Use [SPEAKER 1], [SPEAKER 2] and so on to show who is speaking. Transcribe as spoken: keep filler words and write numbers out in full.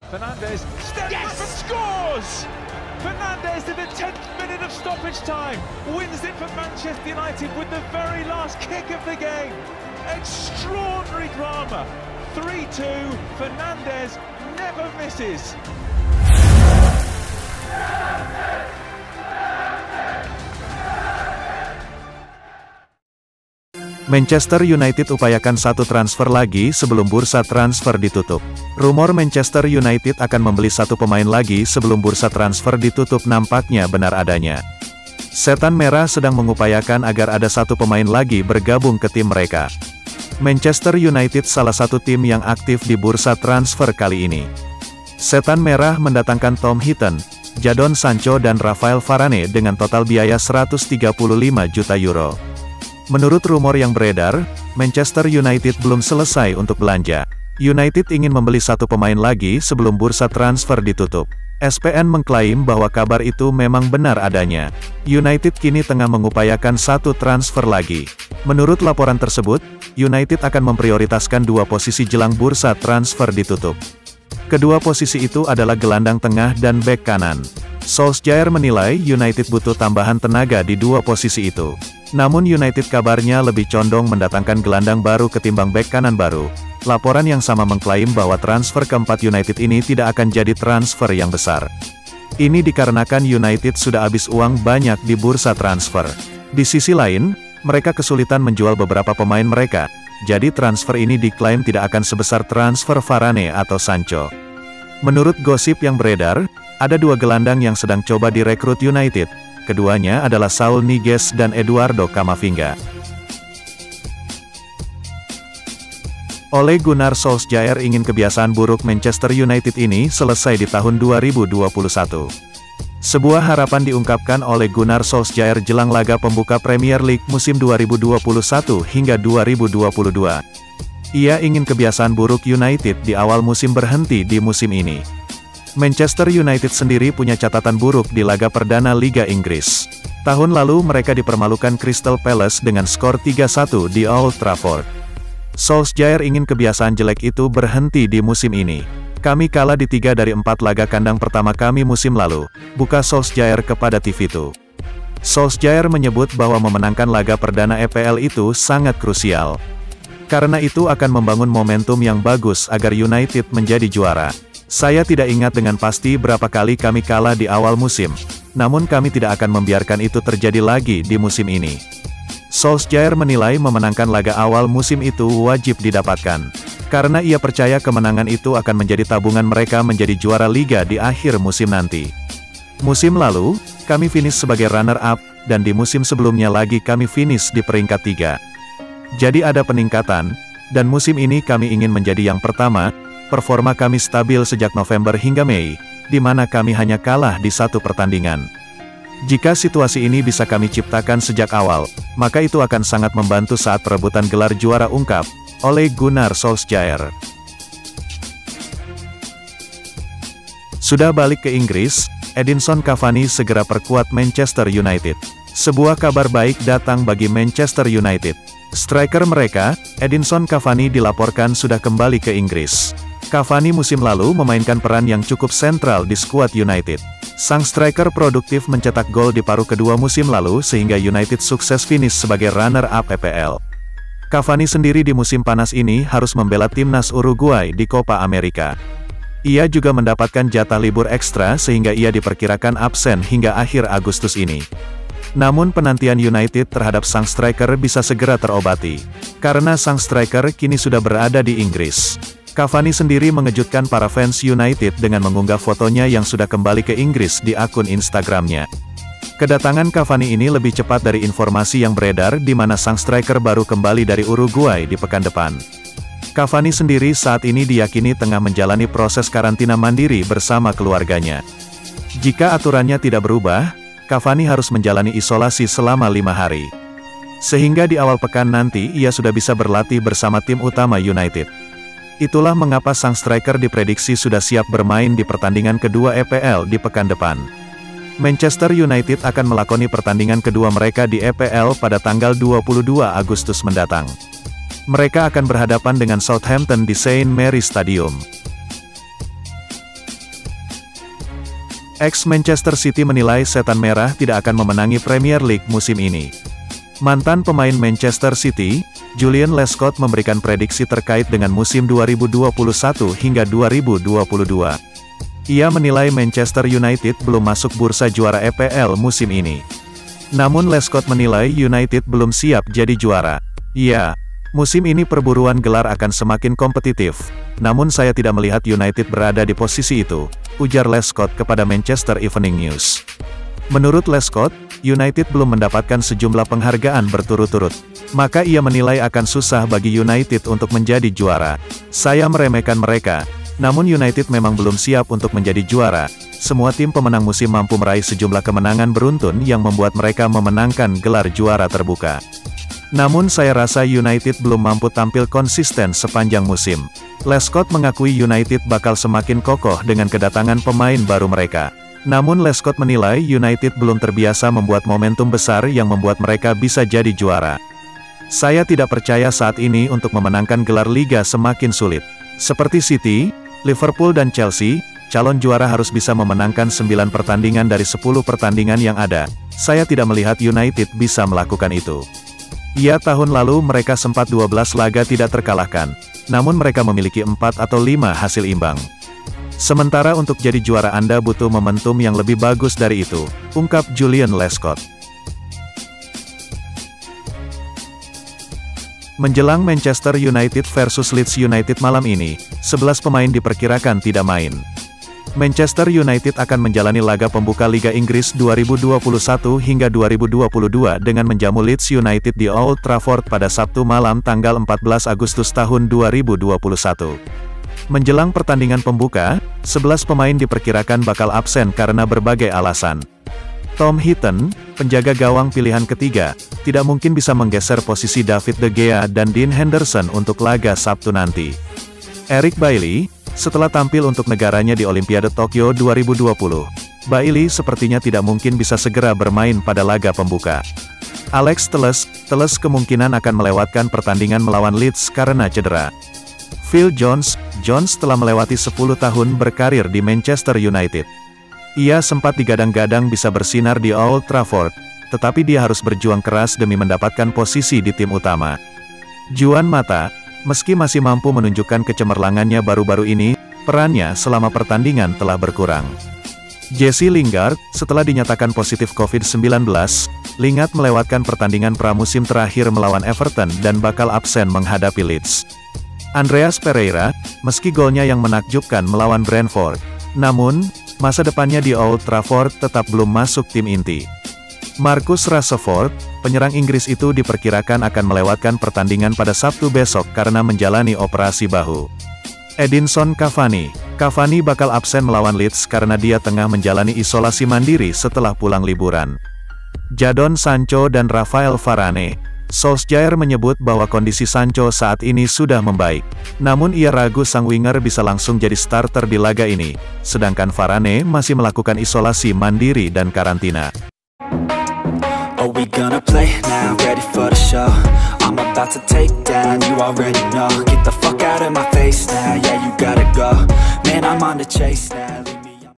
[SPEAKER 1] Fernandes steps yes! up and scores! Fernandes in the tenth minute of stoppage time wins it for Manchester United with the very last kick of the game. Extraordinary drama. three two, Fernandes never misses.
[SPEAKER 2] Manchester United upayakan satu transfer lagi sebelum bursa transfer ditutup. Rumor Manchester United akan membeli satu pemain lagi sebelum bursa transfer ditutup nampaknya benar adanya. Setan Merah sedang mengupayakan agar ada satu pemain lagi bergabung ke tim mereka. Manchester United salah satu tim yang aktif di bursa transfer kali ini. Setan Merah mendatangkan Tom Heaton, Jadon Sancho dan Rafael Varane dengan total biaya seratus tiga puluh lima juta euro. Menurut rumor yang beredar, Manchester United belum selesai untuk belanja. United ingin membeli satu pemain lagi sebelum bursa transfer ditutup. S P N mengklaim bahwa kabar itu memang benar adanya. United kini tengah mengupayakan satu transfer lagi. Menurut laporan tersebut, United akan memprioritaskan dua posisi jelang bursa transfer ditutup. Kedua posisi itu adalah gelandang tengah dan bek kanan. Solskjaer menilai United butuh tambahan tenaga di dua posisi itu. Namun United kabarnya lebih condong mendatangkan gelandang baru ketimbang bek kanan baru. Laporan yang sama mengklaim bahwa transfer keempat United ini tidak akan jadi transfer yang besar. Ini dikarenakan United sudah habis uang banyak di bursa transfer. Di sisi lain, mereka kesulitan menjual beberapa pemain mereka. Jadi transfer ini diklaim tidak akan sebesar transfer Varane atau Sancho. Menurut gosip yang beredar, ada dua gelandang yang sedang coba direkrut United. Keduanya adalah Saul Niguez dan Eduardo Camavinga. Ole Gunnar Solskjaer ingin kebiasaan buruk Manchester United ini selesai di tahun dua ribu dua puluh satu. Sebuah harapan diungkapkan oleh Gunnar Solskjaer jelang laga pembuka Premier League musim dua ribu dua puluh satu hingga dua ribu dua puluh dua. Ia ingin kebiasaan buruk United di awal musim berhenti di musim ini. Manchester United sendiri punya catatan buruk di laga perdana Liga Inggris. Tahun lalu mereka dipermalukan Crystal Palace dengan skor tiga satu di Old Trafford. Solskjaer ingin kebiasaan jelek itu berhenti di musim ini. Kami kalah di tiga dari empat laga kandang pertama kami musim lalu, buka Solskjaer kepada T V two. Solskjaer menyebut bahwa memenangkan laga perdana E P L itu sangat krusial. Karena itu akan membangun momentum yang bagus agar United menjadi juara. Saya tidak ingat dengan pasti berapa kali kami kalah di awal musim, namun kami tidak akan membiarkan itu terjadi lagi di musim ini. Solskjaer menilai memenangkan laga awal musim itu wajib didapatkan, karena ia percaya kemenangan itu akan menjadi tabungan mereka menjadi juara liga di akhir musim nanti. Musim lalu, kami finish sebagai runner-up, dan di musim sebelumnya lagi kami finish di peringkat tiga. Jadi ada peningkatan, dan musim ini kami ingin menjadi yang pertama. Performa kami stabil sejak November hingga Mei, di mana kami hanya kalah di satu pertandingan. Jika situasi ini bisa kami ciptakan sejak awal, maka itu akan sangat membantu saat perebutan gelar juara, ungkap Ole Gunnar Solskjaer. Sudah balik ke Inggris, Edinson Cavani segera perkuat Manchester United. Sebuah kabar baik datang bagi Manchester United. Striker mereka, Edinson Cavani dilaporkan sudah kembali ke Inggris. Cavani musim lalu memainkan peran yang cukup sentral di skuad United. Sang striker produktif mencetak gol di paruh kedua musim lalu sehingga United sukses finish sebagai runner-up E P L. Cavani sendiri di musim panas ini harus membela timnas Uruguay di Copa America. Ia juga mendapatkan jatah libur ekstra sehingga ia diperkirakan absen hingga akhir Agustus ini. Namun penantian United terhadap sang striker bisa segera terobati, karena sang striker kini sudah berada di Inggris. Cavani sendiri mengejutkan para fans United dengan mengunggah fotonya yang sudah kembali ke Inggris di akun Instagramnya. Kedatangan Cavani ini lebih cepat dari informasi yang beredar di mana sang striker baru kembali dari Uruguay di pekan depan. Cavani sendiri saat ini diyakini tengah menjalani proses karantina mandiri bersama keluarganya. Jika aturannya tidak berubah, Cavani harus menjalani isolasi selama lima hari. Sehingga di awal pekan nanti ia sudah bisa berlatih bersama tim utama United. Itulah mengapa sang striker diprediksi sudah siap bermain di pertandingan kedua E P L di pekan depan. Manchester United akan melakoni pertandingan kedua mereka di E P L pada tanggal dua puluh dua Agustus mendatang. Mereka akan berhadapan dengan Southampton di Saint Mary's Stadium. Ex-Manchester City menilai Setan Merah tidak akan memenangi Premier League musim ini. Mantan pemain Manchester City, Julian Lescott memberikan prediksi terkait dengan musim dua ribu dua puluh satu hingga dua ribu dua puluh dua. Ia menilai Manchester United belum masuk bursa juara E P L musim ini. Namun Lescott menilai United belum siap jadi juara. Ya, musim ini perburuan gelar akan semakin kompetitif, namun saya tidak melihat United berada di posisi itu, ujar Lescott kepada Manchester Evening News. Menurut Lescott, United belum mendapatkan sejumlah penghargaan berturut-turut, maka ia menilai akan susah bagi United untuk menjadi juara. Saya meremehkan mereka, namun United memang belum siap untuk menjadi juara. Semua tim pemenang musim mampu meraih sejumlah kemenangan beruntun yang membuat mereka memenangkan gelar juara terbuka. Namun saya rasa United belum mampu tampil konsisten sepanjang musim. Lescott mengakui United bakal semakin kokoh dengan kedatangan pemain baru mereka. Namun Lescott menilai United belum terbiasa membuat momentum besar yang membuat mereka bisa jadi juara. Saya tidak percaya saat ini untuk memenangkan gelar Liga semakin sulit. Seperti City, Liverpool dan Chelsea, calon juara harus bisa memenangkan sembilan pertandingan dari sepuluh pertandingan yang ada. Saya tidak melihat United bisa melakukan itu. Ya, tahun lalu mereka sempat dua belas laga tidak terkalahkan, namun mereka memiliki empat atau lima hasil imbang. Sementara untuk jadi juara Anda butuh momentum yang lebih bagus dari itu, ungkap Julian Lescott. Menjelang Manchester United versus Leeds United malam ini, sebelas pemain diperkirakan tidak main. Manchester United akan menjalani laga pembuka Liga Inggris dua ribu dua puluh satu hingga dua ribu dua puluh dua dengan menjamu Leeds United di Old Trafford pada Sabtu malam tanggal empat belas Agustus tahun dua ribu dua puluh satu. Menjelang pertandingan pembuka, sebelas pemain diperkirakan bakal absen karena berbagai alasan. Tom Heaton, penjaga gawang pilihan ketiga, tidak mungkin bisa menggeser posisi David De Gea dan Dean Henderson untuk laga Sabtu nanti. Eric Bailly, setelah tampil untuk negaranya di Olimpiade Tokyo dua ribu dua puluh, Bailly sepertinya tidak mungkin bisa segera bermain pada laga pembuka. Alex Telles, Telles kemungkinan akan melewatkan pertandingan melawan Leeds karena cedera. Phil Jones, Jones telah melewati sepuluh tahun berkarir di Manchester United. Ia sempat digadang-gadang bisa bersinar di Old Trafford, tetapi dia harus berjuang keras demi mendapatkan posisi di tim utama. Juan Mata, meski masih mampu menunjukkan kecemerlangannya baru-baru ini, perannya selama pertandingan telah berkurang. Jesse Lingard, setelah dinyatakan positif covid sembilan belas, Lingard melewatkan pertandingan pramusim terakhir melawan Everton dan bakal absen menghadapi Leeds. Andreas Pereira, meski golnya yang menakjubkan melawan Brentford, namun, masa depannya di Old Trafford tetap belum masuk tim inti. Marcus Rashford, penyerang Inggris itu diperkirakan akan melewatkan pertandingan pada Sabtu besok karena menjalani operasi bahu. Edinson Cavani, Cavani bakal absen melawan Leeds karena dia tengah menjalani isolasi mandiri setelah pulang liburan. Jadon Sancho dan Rafael Varane, Solskjaer menyebut bahwa kondisi Sancho saat ini sudah membaik. Namun ia ragu sang winger bisa langsung jadi starter di laga ini, sedangkan Varane masih melakukan isolasi mandiri dan karantina.
[SPEAKER 3] Are we gonna play now? Ready for the show? I'm about to take down, you already know. Get the fuck out of my face now, yeah you gotta go. Man, I'm on the chase now.